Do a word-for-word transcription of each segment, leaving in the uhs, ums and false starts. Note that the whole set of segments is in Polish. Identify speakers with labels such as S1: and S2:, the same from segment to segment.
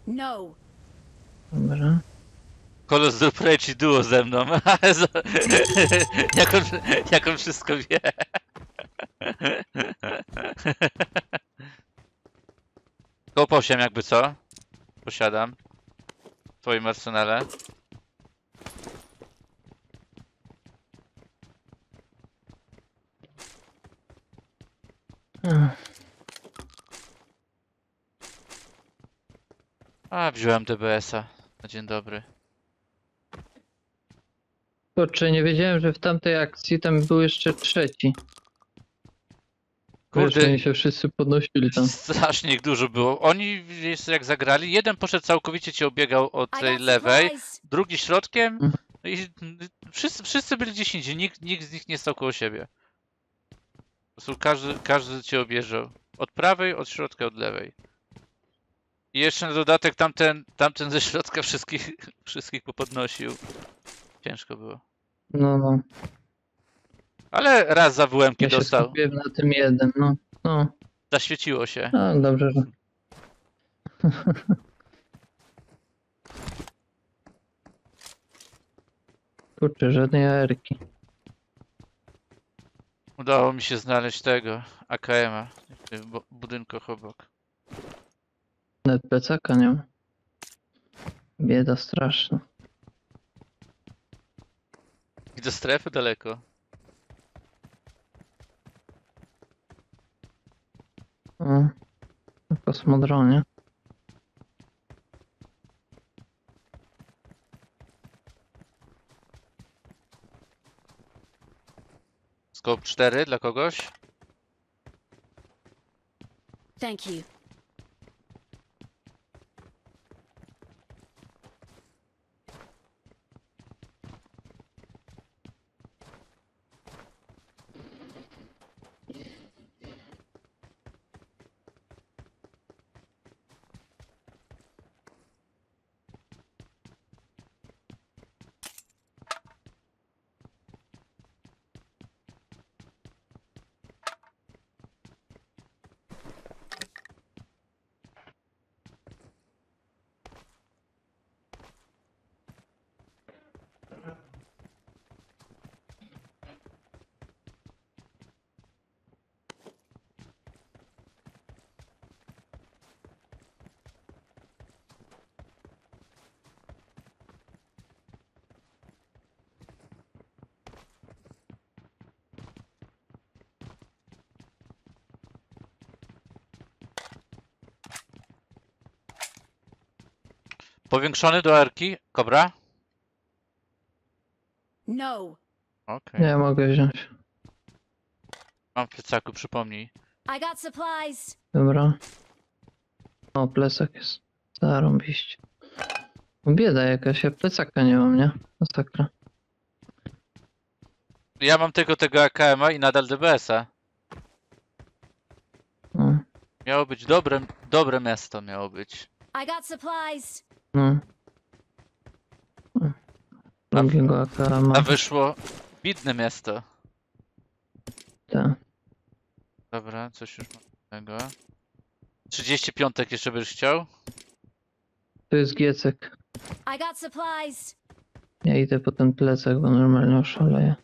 S1: No.
S2: Dobra.
S3: Kolos, zrób rage duo ze mną. jak, on, jak on wszystko wie. Koło osiem jakby co? Posiadam. W twoim arsenale.
S2: Ech,
S3: A, wziąłem D B S a. Na dzień dobry.
S2: kurczę, nie wiedziałem, że w tamtej akcji tam był jeszcze trzeci. Wiesz,
S3: Kurde,
S2: oni się wszyscy podnosili tam.
S3: strasznie ich dużo było. Oni, wiesz, jak zagrali, jeden poszedł całkowicie cię obiegał od
S1: I
S3: tej
S1: got
S3: lewej,
S1: supplies.
S3: drugi środkiem.
S2: Mhm.
S3: No i wszyscy, wszyscy byli gdzieś indziej, nikt, nikt z nich nie stał koło siebie. Po prostu każdy, każdy cię objeżdżał. Od prawej, od środka, od lewej. I jeszcze na dodatek tamten, tamten ze środka wszystkich, wszystkich popodnosił. Ciężko było.
S2: No, no.
S3: Ale raz za W M-ki
S2: Ja się
S3: dostał.
S2: skupiłem na tym jeden, no. No,
S3: Zaświeciło się.
S2: no dobrze, że... Kurczę, żadnej aerki.
S3: Udało mi się znaleźć tego, A K M-a. W tych bu- budynkach obok.
S2: Nawet plecaka nie mam. Bieda straszna.
S3: I do strefy daleko.
S2: O, na kosmodronie.
S3: Scope cztery dla kogoś?
S1: Thank you.
S3: Powiększony do Erki? Kobra?
S1: No.
S3: Okej.
S2: Nie mogę wziąć.
S3: Mam w plecaku, przypomnij.
S1: I got supplies.
S2: Dobra. O, plecak jest. Zarąbiście. Bieda jakaś, ja plecaka nie mam, nie? Masakra.
S3: Ja mam tylko tego A K M-a i nadal D B S a.
S2: No,
S3: Miało być dobre, dobre miasto miało być.
S1: I got supplies.
S2: no. O, drugiego A K ma.
S3: A wyszło bidne miasto.
S2: Tak.
S3: Dobra, coś już mam tego. trzydzieści pięć jeszcze byś chciał?
S2: To jest giecek.
S1: I got supplies.
S2: Ja idę po ten plecak, bo normalnie oszaleję.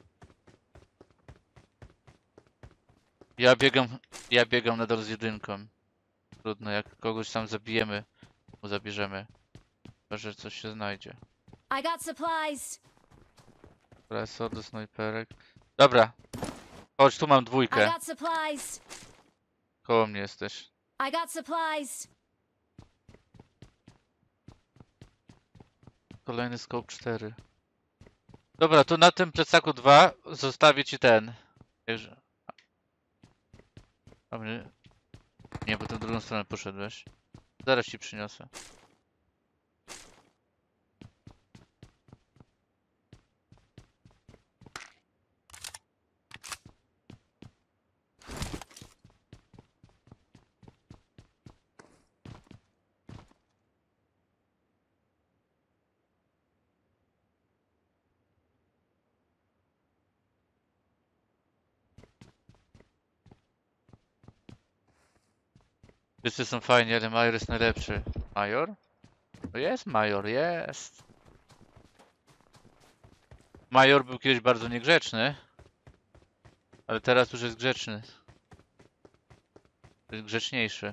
S3: Ja biegam, ja biegam nadal z jedynką. Trudno, jak kogoś tam zabijemy, mu zabierzemy. Chyba, że coś się znajdzie.
S1: I got supplies.
S3: Preso do snajperek. Dobra. Chodź, tu mam
S1: I
S3: dwójkę.
S1: got supplies.
S3: Koło mnie jesteś.
S1: I got supplies.
S3: Kolejny scope cztery. Dobra, to na tym plecaku dwa zostawię ci ten. Jakże- A mnie... Nie, bo tę drugą stronę poszedłeś. Zaraz ci przyniosę. Wszyscy są fajni, ale Major jest najlepszy. Major? To jest major, jest. Major był kiedyś bardzo niegrzeczny. Ale teraz już jest grzeczny. Jest grzeczniejszy.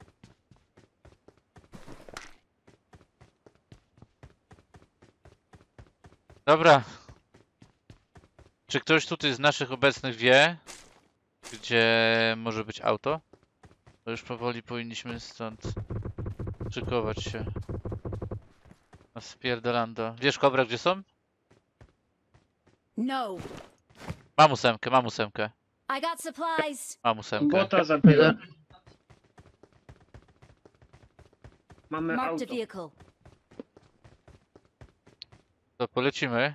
S3: Dobra. Czy ktoś tutaj z naszych obecnych wie, gdzie może być auto? To już powoli powinniśmy stąd szykować się. Na spierdolando. Wiesz, Kobra, gdzie są?
S1: No.
S3: Mam ósemkę, mam ósemkę.
S1: I got supplies.
S3: Mam ósemkę.
S4: Bota zabiłem.
S2: Ile?
S4: Mamy
S1: Marked a
S4: auto.
S1: vehicle.
S3: To polecimy.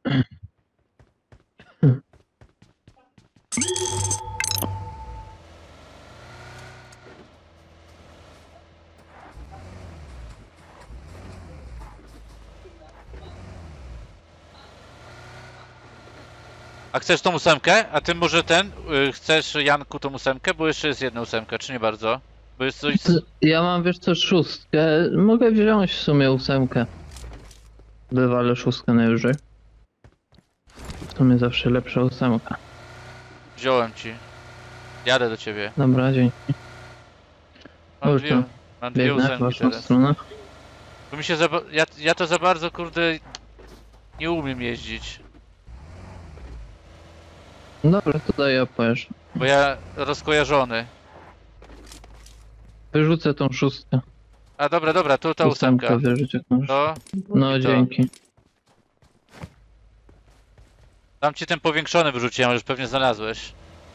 S3: A chcesz tą ósemkę? A ty może ten? y, Chcesz, Janku, tą ósemkę? Bo jeszcze jest jedna ósemka, czy nie bardzo? Bo jest coś...
S2: To ja mam, wiesz co, szóstkę. Mogę wziąć w sumie ósemkę. Wywalę szóstkę najwyżej. W sumie zawsze lepsza ósemka.
S3: Wziąłem ci. Jadę do ciebie.
S2: Dobra, dzięki.
S3: Mam
S2: Już
S3: dwie,
S2: to.
S3: mam dwie
S2: Biegnę w
S3: ósemki
S2: waszą
S3: teraz.
S2: stronę.
S3: Bo mi się za... ba- ja, ja to za bardzo, kurde... Nie umiem jeździć.
S2: Dobra, to daj ja pojeżdżę.
S3: Bo ja rozkojarzony.
S2: Wyrzucę tą szóstkę.
S3: A dobra, dobra, tu ta ósemka.
S2: Ósemkę wyrzuć jak możesz.
S3: To...
S2: No
S3: i to.
S2: dzięki.
S3: Tam ci ten powiększony wyrzuciłem, ale już pewnie znalazłeś.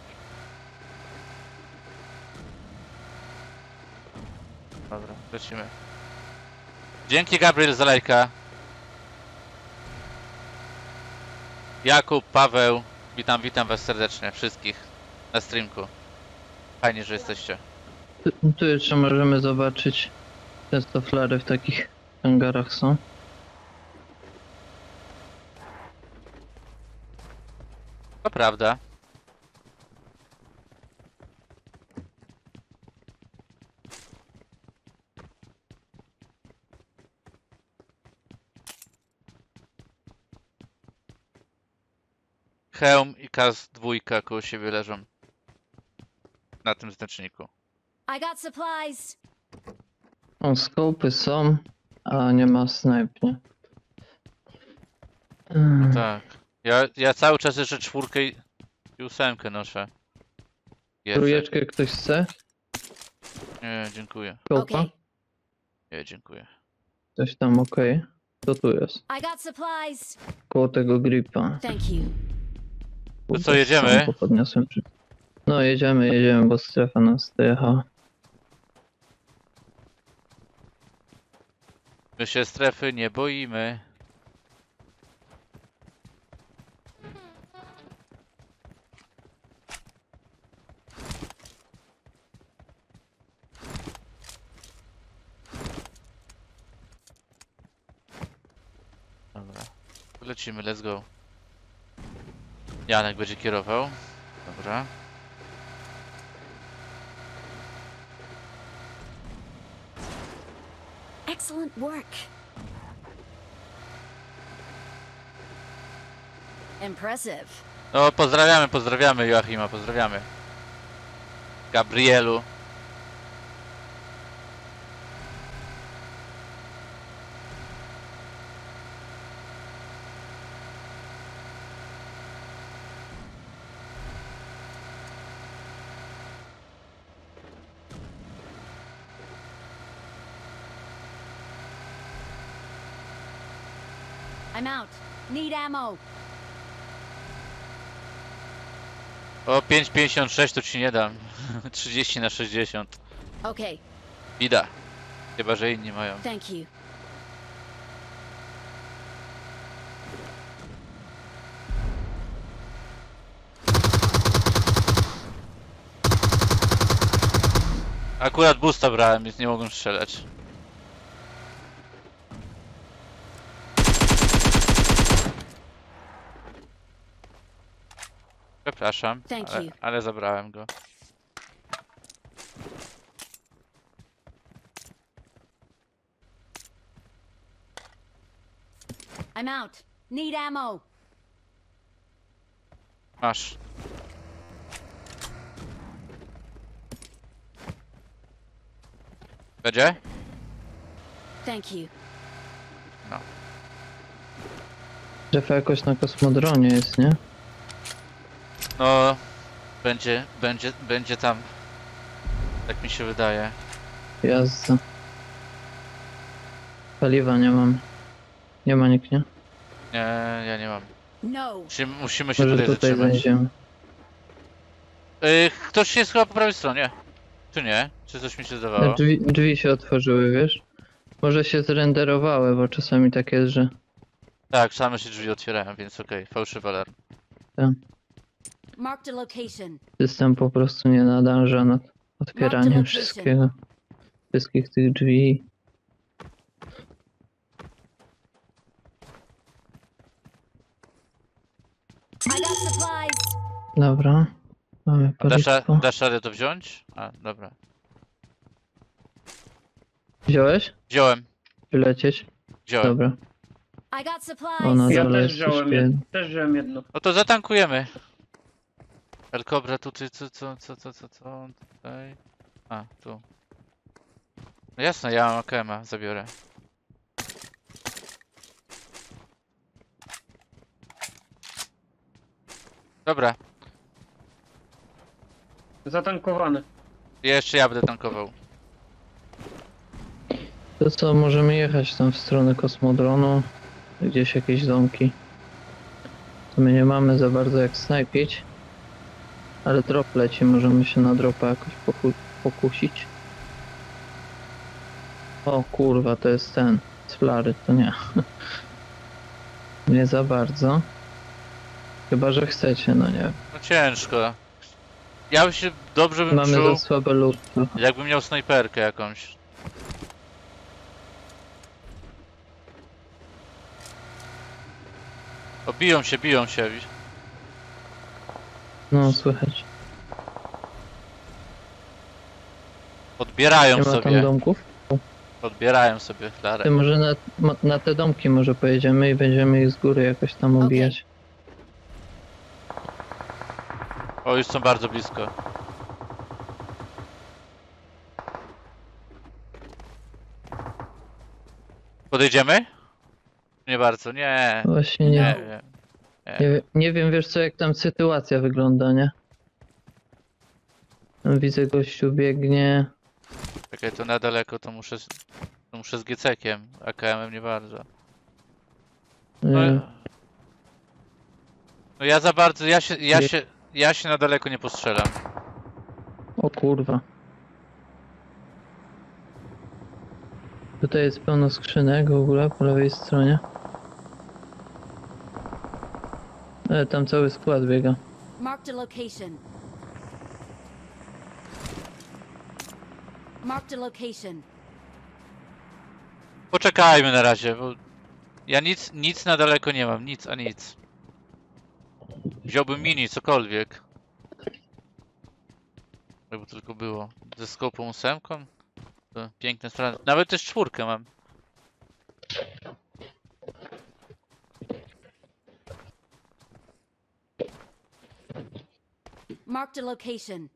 S3: Dobra, lecimy. Dzięki, Gabriel, za lajka. Jakub, Paweł, witam, witam was serdecznie, wszystkich na streamku. Fajnie, że jesteście.
S2: Tu, tu jeszcze możemy zobaczyć. Często flary w takich hangarach są.
S3: To prawda. Hełm i K S dwa koło siebie leżą. Na tym znaczniku.
S1: I got supplies.
S2: O, skopy są, a nie ma snipe, nie? Mm,
S3: Tak. Ja, ja cały czas jeszcze czwórkę i i ósemkę noszę. Jest.
S2: Trójeczkę ktoś chce?
S3: Nie, dziękuję.
S2: Kołpa?
S1: Okay.
S3: Nie, dziękuję.
S2: Coś tam, okej. To tu jest.
S1: I got supplies.
S2: Koło tego gripa.
S1: Thank you.
S3: To co, jedziemy?
S2: Sam podniosłem przy... No jedziemy, jedziemy, bo strefa nas dojechała.
S3: My się strefy nie boimy. Dobra. Lecimy, let's go. Janek będzie kierował. Dobra.
S1: Excellent work. Impressive.
S3: No, pozdrawiamy, pozdrawiamy Joachima, pozdrawiamy. Gabrielu.
S1: I'm out. Need ammo.
S3: O, pięć pięćdziesiąt sześć to ci nie dam. trzydzieści na sześćdziesiąt.
S1: Okay.
S3: Bida. Chyba, że inni mają.
S1: Thank you.
S3: Akurat boosta brałem, więc nie mogłem strzelać. Przepraszam,
S1: Thank
S3: ale,
S1: you.
S3: ale zabrałem go.
S1: I'm out. Need ammo.
S3: Masz. Będzie?
S1: Thank you.
S2: Strefa jakoś na kosmodronie jest, nie?
S3: No, będzie, będzie, będzie tam. Tak mi się wydaje.
S2: Jazda. Paliwa nie mam. Nie ma nikt, nie?
S3: Nie, ja nie mam.
S1: No.
S3: Musimy, musimy się
S2: Może
S3: tutaj
S2: tutaj
S3: zatrzymać.
S2: zajdziemy.
S3: Yy, ktoś jest chyba po prawej stronie. Czy nie? Czy coś mi się zdawało?
S2: Drzwi, drzwi się otworzyły, wiesz? Może się zrenderowały, bo czasami tak jest, że...
S3: Tak, same się drzwi otwierają, więc okej, fałszywy alarm.
S1: Marked a location.
S2: System po prostu nie nadąża nad otwieraniem
S1: location.
S2: wszystkiego. Wszystkich tych drzwi.
S1: I got supplies.
S2: Dobra. Mamy
S3: Dasz, ra-
S2: paliwo.
S3: dasz radę to wziąć? A, dobra.
S2: Wziąłeś?
S3: Wziąłem,
S2: Wylecieć?
S3: wziąłem.
S2: Dobra.
S1: I got supplies.
S2: O, na
S4: Ja
S2: dole
S4: też
S2: jest jeszcze
S4: wziąłem
S2: jeden.
S4: jedno. Też wziąłem jedno.
S3: No to zatankujemy. El Cobra tutaj, co, co, co, co, co, co, tutaj. A, tu. No jasne, ja mam A K M-a, zabiorę. Dobra,
S4: Zatankowany.
S3: jeszcze ja będę tankował.
S2: To co, możemy jechać tam w stronę kosmodronu. Gdzieś jakieś domki. To my nie mamy za bardzo jak snajpić. Ale drop leci, możemy się na dropa jakoś poku pokusić. O kurwa, to jest ten. Z flary, to nie. Nie za bardzo. Chyba, że chcecie, no nie.
S3: No ciężko. Ja bym się dobrze bym
S2: Mamy
S3: czuł,
S2: za słabe lutki.
S3: jakbym miał snajperkę jakąś. O, biją się, biją się.
S2: No, słychać.
S3: Odbierają
S2: Nie ma tam
S3: sobie,
S2: domków?
S3: odbierają sobie
S2: Ty
S3: flarę.
S2: może na, ma- na te domki może pojedziemy i będziemy ich z góry jakoś tam
S1: Okej.
S2: obijać.
S3: O, już są bardzo blisko. Podejdziemy? Nie bardzo, nie.
S2: Właśnie
S3: Nie
S2: nie.
S3: wiem.
S2: Nie, wie- nie wiem, wiesz co, jak tam sytuacja wygląda, nie? Tam widzę, gościu biegnie.
S3: Czekaj, to na daleko, to muszę, z- to muszę z Giecekiem, A K M-em nie bardzo. No,
S2: y,
S3: no ja za bardzo, ja się, ja się, ja się na daleko nie postrzelam.
S2: O kurwa. Tutaj jest pełno skrzynek w ogóle po lewej stronie. Ale tam cały skład biega.
S1: Marked a location. Marked a location.
S3: Poczekajmy na razie, bo ja nic, nic na daleko nie mam, nic a nic. Wziąłbym mini, cokolwiek. Jakby tylko było. Ze skopą ósemką? To piękne sprawy. Nawet też czwórkę mam.
S1: Marked a location.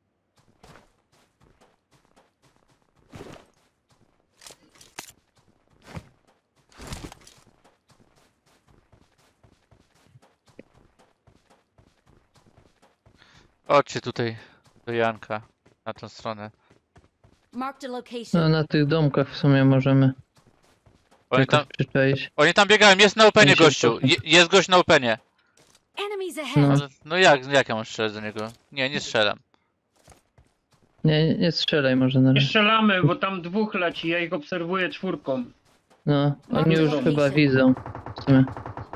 S3: Chodźcie tutaj do Janka, na tą stronę.
S1: Marked a
S2: No
S1: location.
S2: na tych domkach w sumie możemy
S3: Oni
S2: jakoś
S3: tam,
S2: przyczaić.
S3: oni tam biegają, jest na openie
S2: Oni się
S3: gościu,
S2: cofną.
S3: Je, jest gość na openie.
S1: Enemies
S2: No.
S1: ahead.
S3: Ale, no jak, jak ja mam strzelać do niego? Nie, nie strzelam.
S2: Nie, nie, nie strzelaj może na
S4: Nie
S2: razie.
S4: strzelamy, bo tam dwóch leci, ja ich obserwuję czwórką.
S2: No, oni
S1: Mam
S2: już
S1: żołnierzy.
S2: chyba widzą. W sumie.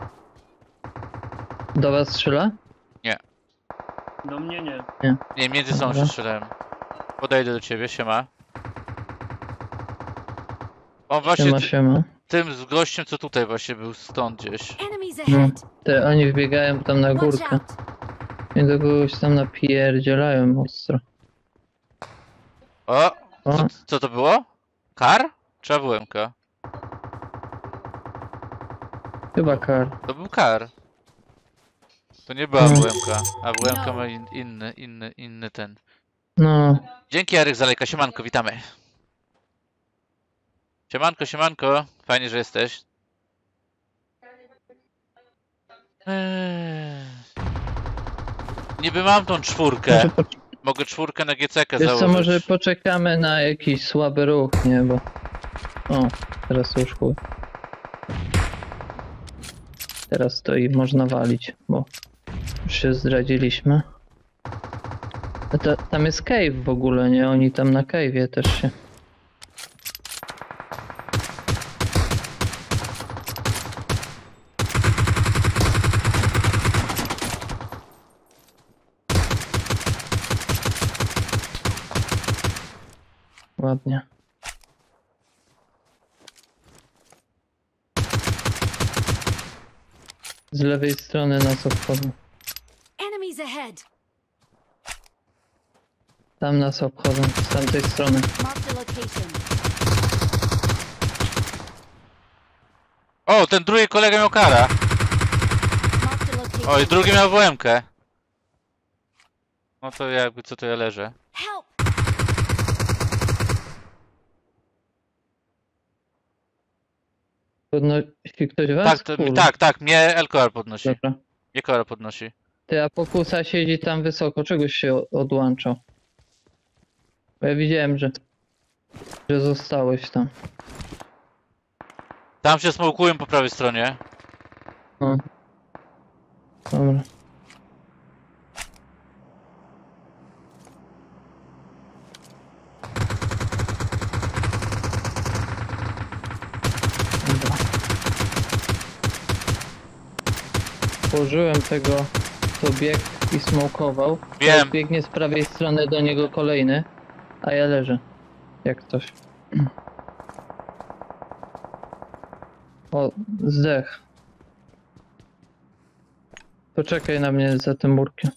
S2: Do was strzela?
S4: Do mnie nie.
S3: Nie, między sobą
S2: Dobra.
S3: się strzelałem. Podejdę do ciebie, siema. On właśnie
S2: Siema,
S3: ty,
S2: siema.
S3: tym z gościem, co tutaj właśnie był, stąd gdzieś.
S1: Enemies
S2: No,
S1: ahead.
S2: te oni wbiegają tam na
S1: Watch
S2: górkę.
S1: out.
S2: I do kogoś tam napierdzielają ostro.
S3: O!
S2: O,
S3: Co, co to było? Kar? Czy A W M K?
S2: Chyba kar.
S3: To był kar. To nie była
S2: No.
S3: W M K. A W M K ma in, inny, inny, inny ten.
S2: No,
S3: Dzięki Jarek Zalejka, siemanko, witamy. Siemanko, siemanko, fajnie, że jesteś. Eee. Niby mam tą czwórkę.
S2: może po,
S3: Mogę czwórkę na G C K
S2: wiesz co,
S3: założyć.
S2: może poczekamy na jakiś słaby ruch, nie, bo... O, teraz już chuj. Teraz to i można walić, bo już się zdradziliśmy. A ta, tam jest cave w ogóle, nie? Oni tam na cave'ie też się... Ładnie. Z lewej strony nas obchodzą.
S1: Enemies ahead.
S2: Tam nas obchodzą, z tamtej strony.
S1: Marked a location.
S3: O, ten drugi kolega miał kara.
S1: Marked a location.
S3: O, i drugi miał W M K. No to jakby co to ja leżę.
S1: Help!
S2: Podnosi ktoś was?
S3: Tak, to,
S2: Kurde.
S3: tak, tak, mnie L K R podnosi.
S2: Dobra.
S3: Mnie K R podnosi.
S2: Ty, a pokusa siedzi tam wysoko, czegoś się o- odłączał. Bo ja widziałem, że... że zostałeś tam.
S3: Tam się smokują po prawej stronie.
S2: No. Dobra. Dobra. Położyłem tego, co biegł i smokował.
S3: Wiem.
S2: Teraz biegnie z prawej strony do niego kolejny, a ja leżę. Jak coś. O, zdech. Poczekaj na mnie za tym murkiem.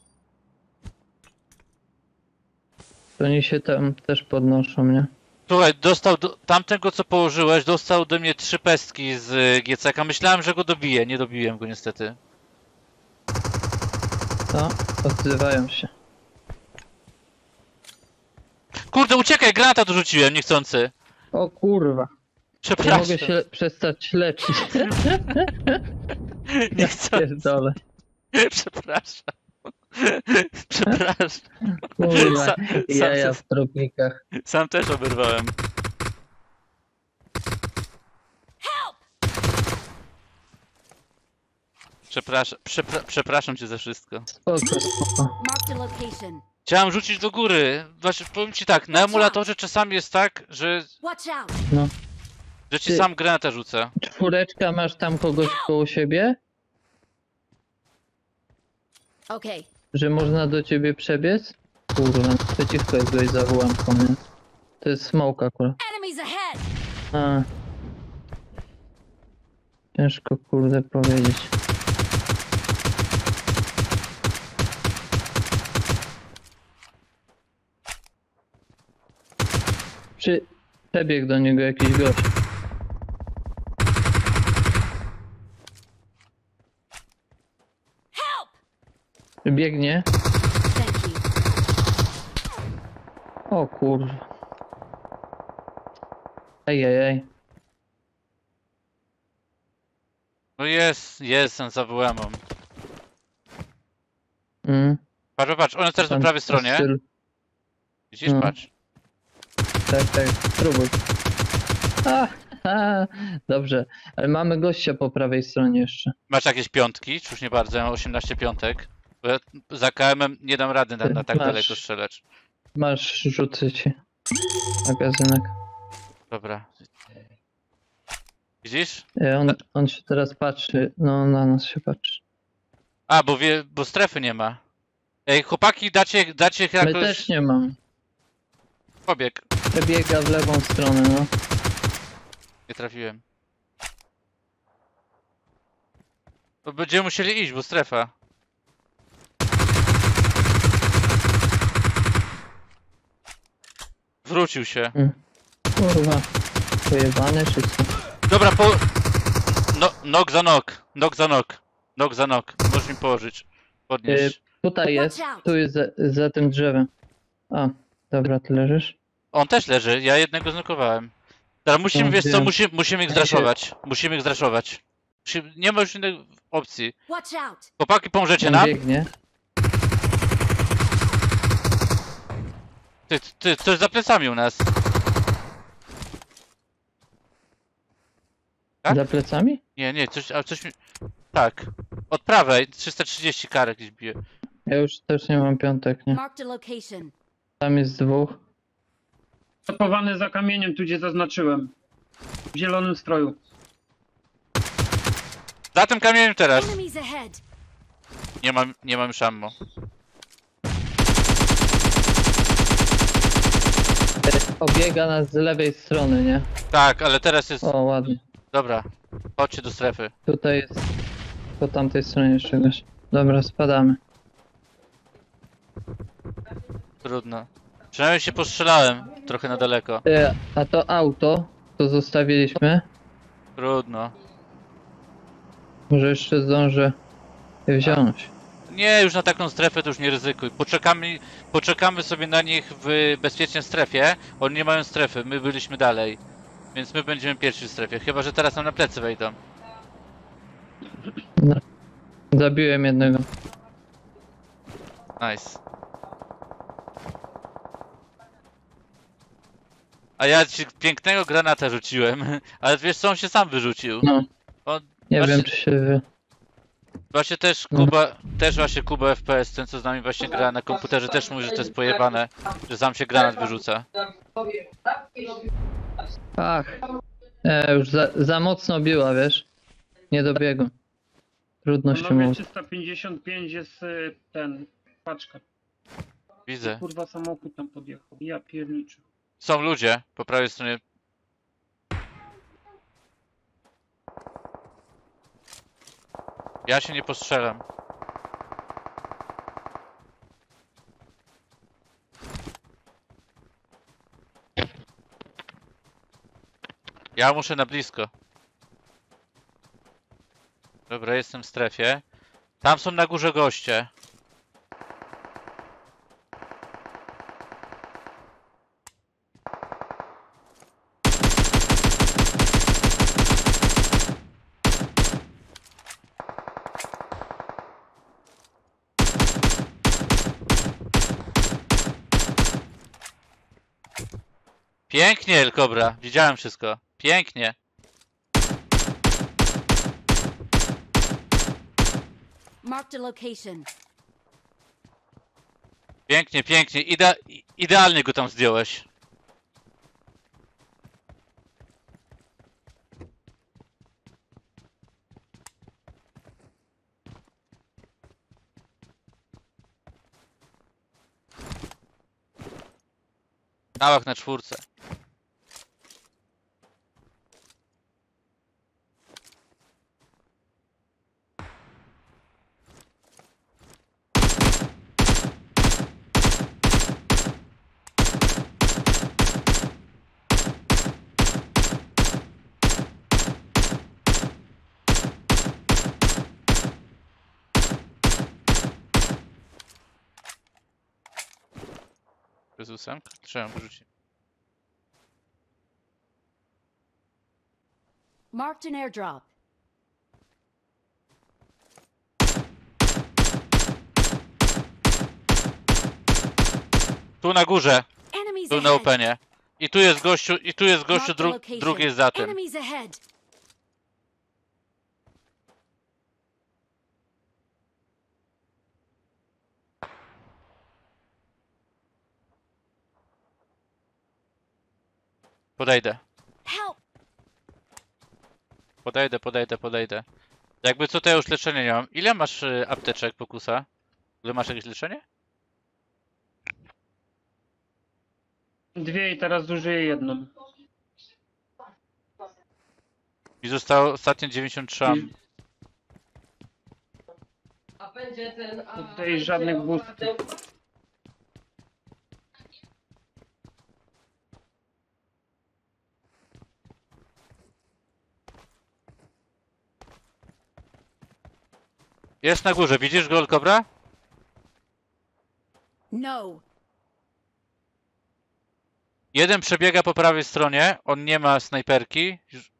S2: To oni się tam też podnoszą, nie?
S3: Słuchaj, dostał do, tamtego co położyłeś, dostał ode mnie trzy pestki z y, G C K. Myślałem, że go dobiję, nie dobiłem go niestety.
S2: To odzywają się.
S3: Kurde, uciekaj, granata dorzuciłem, niechcący.
S2: O kurwa. Nie
S3: Przepraszam.
S2: mogę się le- przestać leczyć. Ja
S3: Niechcący.
S2: pierdolę.
S3: Przepraszam. Przepraszam.
S2: Kurwa.
S3: Sa-
S2: Jaja
S3: sam,
S2: w tropikach.
S3: sam też oberwałem. Przepraszam, przepra przepraszam cię za wszystko.
S2: Spoko, spoko.
S1: Marked a location.
S3: Chciałem rzucić do góry. Znaczy, powiem ci tak, na emulatorze czasami jest tak, że,
S1: Watch out.
S2: No.
S3: że ci
S2: Ty-
S3: sam granatę rzucę.
S2: Czwóreczka, masz tam kogoś koło siebie?
S1: Okay.
S2: Że można do ciebie przebiec? Kurwa, przeciwko jest dość za wyłamką, nie? To jest smoke akurat.
S1: Enemies ahead.
S2: A. Ciężko kurde powiedzieć. Przy... Przebiegł do niego jakiś gość. Biegnie.
S1: Thank you.
S2: O kurwa. Ej, ej, ej.
S3: No jest, jestem za W M-em.
S2: Mm.
S3: Patrz, patrz, on jest teraz po
S2: Tam
S3: prawej stronie.
S2: styl.
S3: Widzisz,
S2: No.
S3: patrz.
S2: Tak, tak, spróbuj. A, a, dobrze, ale mamy gościa po prawej stronie jeszcze.
S3: Masz jakieś piątki? Czy już nie bardzo? Ja mam osiemnaście piątek. Bo ja za K M-em nie dam rady na, na tak
S2: Masz.
S3: daleko strzelać.
S2: Masz, rzucę ci magazynek.
S3: Dobra. Widzisz?
S2: E, On, on się teraz patrzy, no na nas się patrzy.
S3: A, bo wie, bo strefy nie ma. Ej, chłopaki, dacie, dacie
S2: My
S3: jakoś
S2: też nie mam.
S3: pobieg.
S2: Przebiega w lewą stronę, no.
S3: Nie trafiłem. To będziemy musieli iść, bo strefa. Wrócił się.
S2: Kurwa, pojebane czy co?
S3: Dobra, po... No, nok za nok, nok za nok, nok za nok. Możesz mi położyć,
S2: Y,
S3: podnieść.
S2: tutaj jest, tu jest za, za tym drzewem. A, dobra, ty leżysz?
S3: On też leży, ja jednego znokowałem. Teraz musimy,
S2: No,
S3: wiesz co,
S2: wiem.
S3: musimy, musimy ich zraszować. Musimy ich zraszować. Musi- Nie ma już innej opcji.
S1: Watch out.
S3: Chłopaki, pomożecie
S2: On
S3: nam?
S2: biegnie.
S3: Ty, ty, coś za plecami u nas. Tak?
S2: Za plecami?
S3: Nie, nie, coś, a coś mi... Tak. Od prawej, trzysta trzydzieści karek gdzieś bije.
S2: Ja już też nie mam piątek, nie?
S1: Marked a location.
S2: Tam jest dwóch.
S4: Zakowany za kamieniem, tu gdzie zaznaczyłem. W zielonym stroju.
S3: Za tym kamieniem teraz.
S1: Enemies ahead.
S3: Nie mam, nie mam już ammo.
S2: Obiega nas z lewej strony, nie?
S3: Tak, ale teraz jest...
S2: O, ładnie.
S3: Dobra. Chodźcie do strefy.
S2: Tutaj jest po tamtej stronie jeszcze czegoś. Dobra, spadamy.
S3: Trudno. Przynajmniej się postrzelałem trochę na daleko.
S2: E, a to auto, to zostawiliśmy.
S3: Trudno.
S2: Może jeszcze zdążę je wziąć.
S3: Nie, już na taką strefę to już nie ryzykuj. Poczekamy, poczekamy sobie na nich w bezpiecznej strefie. Oni nie mają strefy, my byliśmy dalej. Więc my będziemy pierwsi w strefie. Chyba że teraz nam na plecy wejdą.
S2: No. Zabiłem jednego.
S3: Nice. A ja ci pięknego granata rzuciłem. Ale wiesz co, on się sam wyrzucił.
S2: No.
S3: On,
S2: Nie
S3: właśnie,
S2: wiem, czy się wy...
S3: właśnie też
S2: No.
S3: Kuba, też właśnie Kuba F P S, ten co z nami właśnie gra na komputerze, też mówi, że to jest pojebane, że sam się granat wyrzuca.
S2: Ach. E, już za, za mocno biła, wiesz? Nie dobiegłem. Trudno się
S4: Panowie,
S2: mówi.
S4: trzysta pięćdziesiąt pięć jest y, ten... paczka.
S3: Widzę.
S4: Kurwa, samochód tam podjechał. Ja pierniczę.
S3: Są ludzie po prawej stronie. Ja się nie postrzelam. Ja muszę na blisko. Dobra, jestem w strefie. Tam są na górze goście. Pięknie, El Cobra. Widziałem wszystko. Pięknie.
S1: Marked a location.
S3: Pięknie, pięknie. Ide idealnie go tam zdjąłeś. Nałach na czwórce. Bez ósemka? Trzeba ją wyrzucić.
S1: Marked an airdrop.
S3: Tu na górze,
S1: Enemies
S3: tu na
S1: ahead.
S3: openie. I tu jest gościu, i tu jest gościu,
S1: Marked a
S3: dru
S1: location.
S3: drugi jest za tym.
S1: Enemies ahead.
S3: Podejdę.
S1: Help.
S3: Podejdę, podejdę, podejdę. Jakby co, to ja już leczenia nie mam. Ile masz y, apteczek, Pokusa? Ile masz jakieś leczenie?
S4: Dwie i teraz zużyję jedną.
S3: I zostało ostatnie dziewięćdziesiąt trzy. am.
S5: A będzie ten. A,
S4: Tutaj żadnych boostów.
S3: Jest na górze, widzisz Gold Cobra?
S1: No.
S3: Jeden przebiega po prawej stronie, on nie ma snajperki. Już-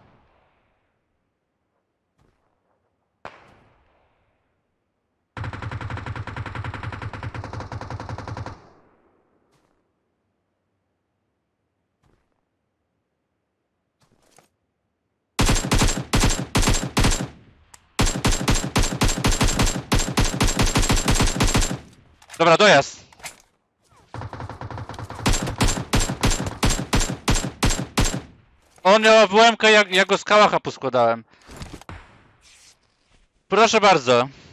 S3: Dobra, dojazd. On miał A W M-kę, jak ja go z kałacha poskładałem. Proszę bardzo.